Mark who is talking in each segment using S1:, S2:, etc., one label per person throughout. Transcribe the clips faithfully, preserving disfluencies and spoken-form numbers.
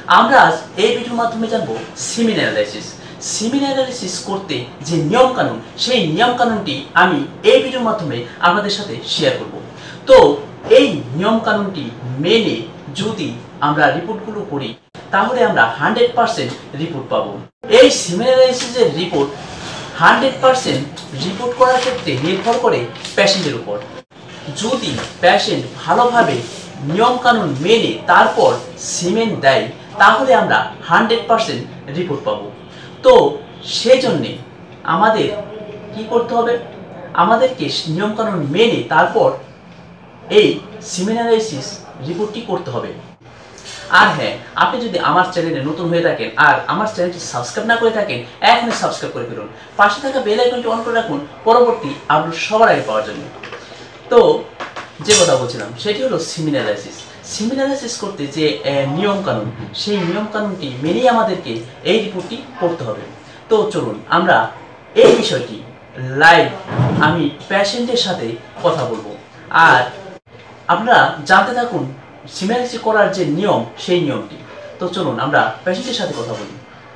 S1: আমরা আজ এই ভিডিওর মাধ্যমে জানবো সিমেন অ্যানালাইসিস। সিমেন অ্যানালাইসিস করতে যে নিয়ম কানুন, সেই নিয়ম কানুনটি আমি এই ভিডিওর মাধ্যমে আপনাদের সাথে শেয়ার করব। তো এই নিয়ম কানুনটি মেনে যদি আমরা রিপোর্টগুলো করি তাহলে আমরা হান্ড্রেড পার্সেন্ট রিপোর্ট পাবো। এই সিমেন অ্যানালাইসিসের রিপোর্ট হান্ড্রেড পার্সেন্ট রিপোর্ট করার ক্ষেত্রে নির্ভর করে পেশেন্টের উপর। যদি পেশেন্ট ভালোভাবে নিয়ম কানুন মেনে তারপর সিমেন্ট দেয় তাহলে আমরা হান্ড্রেড পার্সেন্ট রিপোর্ট পাবো। তো সেই জন্যে আমাদের কি করতে হবে, আমাদেরকে নিয়ম কানুন মেনে তারপর এই সিমেন অ্যানালাইসিস রিপোর্টটি করতে হবে। আর হ্যাঁ, আপনি যদি আমার চ্যানেলে নতুন হয়ে থাকেন আর আমার চ্যানেলটি সাবস্ক্রাইব না করে থাকেন, এখনই সাবস্ক্রাইব করে ফেলুন। পাশে থাকা বেল আইকনটি অন করে রাখুন পরবর্তী আপলোড সবার আগে পাওয়ার জন্য। তো যে কথা বলছিলাম সেটি হলো সিমেন অ্যানালাইসিস। সিমেন অ্যানালাইসিস করতে যে নিয়ম কানুন, সেই নিয়ম কানুনটি মেনেই আমাদেরকে এই রিপোর্টটি করতে হবে। তো চলুন আমরা এই বিষয়টি লাইভ আমি পেশেন্টের সাথে কথা বলবো, আর আপনারা জানতে থাকুন সিমেন অ্যানালাইসিস করার যে নিয়ম, সেই নিয়মটি। তো চলুন আমরা পেশেন্টের সাথে কথা বলি।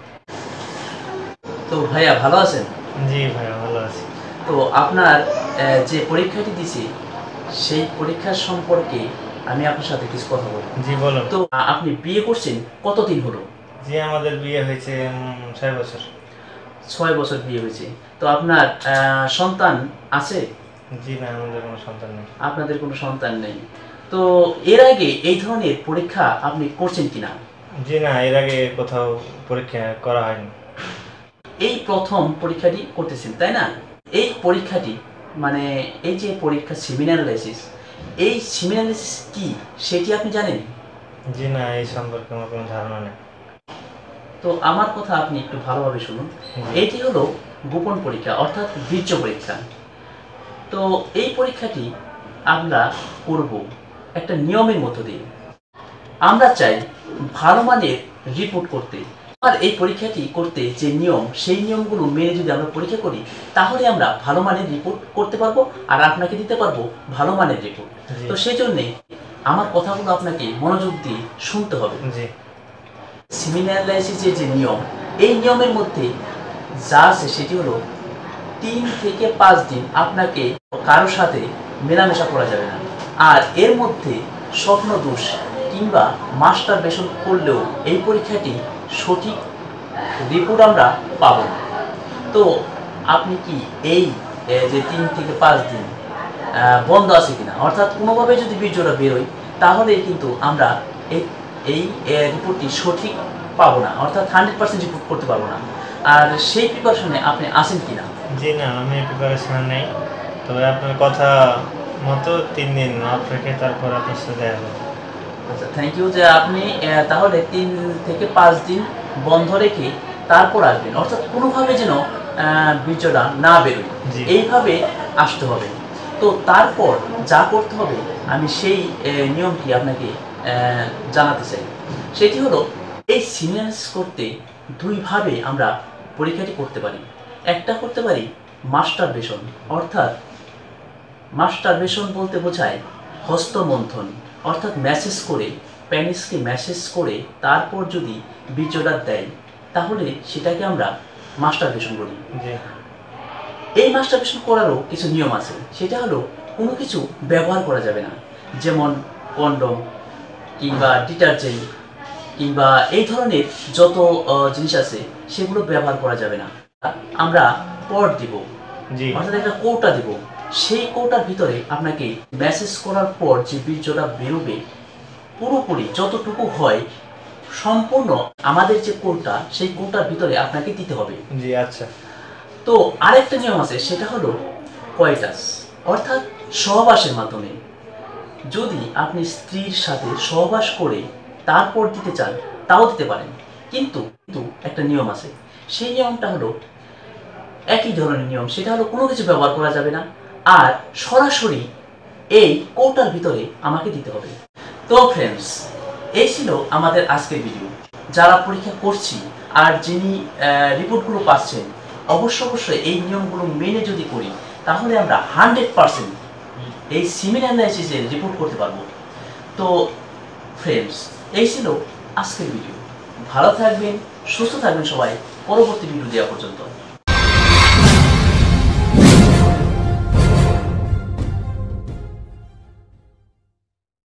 S1: তো ভাইয়া ভালো আছেন?
S2: জি ভাইয়া ভালো আছি।
S1: তো আপনার যে পরীক্ষাটি দিয়েছি সেই পরীক্ষার সম্পর্কে আমি আপনার সাথে কিছু কথা বলবো।
S2: জি বলুন।
S1: তো আপনি বিয়ে করছেন কতদিন হলো?
S2: জি আমাদের বিয়ে হয়েছে ছয় বছর।
S1: ছয় বছর বিয়ে হয়েছে। তো আপনার সন্তান আছে?
S2: জি না, আমাদের কোনো সন্তান নেই।
S1: আপনাদের কোনো সন্তান নেই। তো এর আগে এই ধরনের পরীক্ষা আপনি করছেন কিনা?
S2: জি না, এর আগে কোথাও পরীক্ষা করা হয়নি।
S1: এই প্রথম পরীক্ষাটি করতেছেন তাই না? এই পরীক্ষাটি মানে এই যে পরীক্ষা সিমেন অ্যানালাইসিস, এই সিমেন অ্যানালাইসিস কি সেটি আপনি জানেন?
S2: জি না, এই সম্পর্কে আমার কোনো ধারণা নেই।
S1: তো আমার কথা আপনি একটু ভালোভাবে শুনুন। এটি হলো গোপন পরীক্ষা, অর্থাৎ বীর্য পরীক্ষা। তো এই পরীক্ষাটি আমরা করব একটা নিয়মের মধ্য দিয়ে। আমরা চাই ভালো মানের রিপোর্ট করতে, আর এই পরীক্ষাটি করতে যে নিয়ম, সেই নিয়মগুলো মেনে যদি আমরা পরীক্ষা করি তাহলে আমরা ভালো মানের রিপোর্ট করতে পারবো আর আপনাকে দিতে পারবো ভালো মানের রিপোর্ট। তো সেই জন্যে আমার কথাগুলো আপনাকে মনোযোগ দিয়ে শুনতে হবে। সিমেন অ্যানালাইসিসের যে নিয়ম, এই নিয়মের মধ্যে যা আছে সেটি হলো তিন থেকে পাঁচ দিন আপনাকে কারোর সাথে মেলামেশা করা যাবে না। আর এর মধ্যে স্বপ্ন দোষ কিংবা মাস্টারবেশন করলেও এই পরীক্ষাটি সঠিক রিপোর্ট আমরা পাব না। তো আপনি কি এই যে তিন থেকে পাঁচ দিন বন্ধ আছে কিনা, অর্থাৎ কোনোভাবে যদি বীর্যটা বেরোয় তাহলে কিন্তু আমরা এই এই রিপোর্টটি সঠিক পাবো না, অর্থাৎ হান্ড্রেড পার্সেন্ট রিপোর্ট করতে পারবো না। আর সেই প্রিপারেশনে আপনি আছেন কিনা?
S2: জি না, আমি প্রিপারেশন নেই, তবে আপনার কথা মতো তিন দিন অফ রেখে তারপর আপনার সাথে দেখা হবে।
S1: আচ্ছা, থ্যাংক ইউ। যে আপনি তাহলে তিন থেকে পাঁচ দিন বন্ধ রেখে তারপর আসবেন, অর্থাৎ কোনোভাবে যেন বীর্যটা না বেরোয়, এইভাবে আসতে হবে। তো তারপর যা করতে হবে আমি সেই নিয়মটি আপনাকে জানাতে চাই। সেটি হলো এই সিমেন অ্যানালাইসিস করতে দুইভাবে আমরা পরীক্ষাটি করতে পারি। একটা করতে পারি মাস্টারবেশন, অর্থাৎ মাস্টারবেশন বলতে বোঝায় হস্তমন্থন, অর্থাৎ মেসেজ করে, প্যানিসকে মেসেজ করে তারপর যদি বীর্যটা দেয় তাহলে সেটাকে আমরা মাস্টারবেশন বলি। এই মাস্টারবেশন করারও কিছু নিয়ম আছে। সেটা হলো কোনো কিছু ব্যবহার করা যাবে না, যেমন কন্ডম কিংবা ডিটারজেন্ট কিংবা এই ধরনের যত জিনিস আছে সেগুলো ব্যবহার করা যাবে না। আমরা পট দিব, অর্থাৎ একটা কৌটা দিব, সেই কৌটার ভিতরে আপনাকে মেসেজ করার পর যে বীর্যটা বেরোবে পুরোপুরি যতটুকু হয় সম্পূর্ণ আমাদের যে কৌটা, সেই কৌটার ভিতরে আপনাকে দিতে হবে।
S2: জি আচ্ছা।
S1: তো আরেকটা নিয়ম আছে, সেটা হলো কয়টাস, অর্থাৎ সহবাসের মাধ্যমে। যদি আপনি স্ত্রীর সাথে সহবাস করে তারপর দিতে চান তাও দিতে পারেন, কিন্তু কিন্তু একটা নিয়ম আছে। সেই নিয়মটা হলো একই ধরনের নিয়ম, সেটা হলো কোনো কিছু ব্যবহার করা যাবে না আর সরাসরি এই কৌটার ভিতরে আমাকে দিতে হবে। তো ফ্রেন্ডস, এই ছিল আমাদের আজকের ভিডিও। যারা পরীক্ষা করছি আর যিনি রিপোর্টগুলো পাচ্ছেন, অবশ্য অবশ্যই এই নিয়মগুলো মেনে যদি করি তাহলে আমরা হান্ড্রেড পার্সেন্ট এই সিমেন অ্যানালাইসিসের রিপোর্ট করতে পারবো। তো ফ্রেন্ডস, এই ছিল আজকের ভিডিও। ভালো থাকবেন, সুস্থ থাকবেন সবাই, পরবর্তী ভিডিও দেওয়া পর্যন্ত।